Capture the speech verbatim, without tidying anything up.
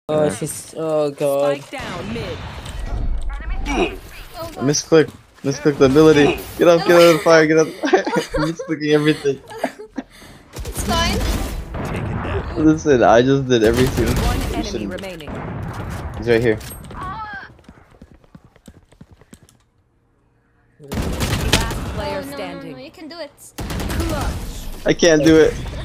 Oh, Yeah. she's. Oh god. Spike down mid. Oh, I misclick. Misclick the ability. Get up, get out of the fire, get out of the fire. I'm misclicking everything. it's fine. Listen, I just did everything. One You enemy shouldn't. remaining. He's right here. Last player Oh, no, no, standing. no, you can do it. I can't do it.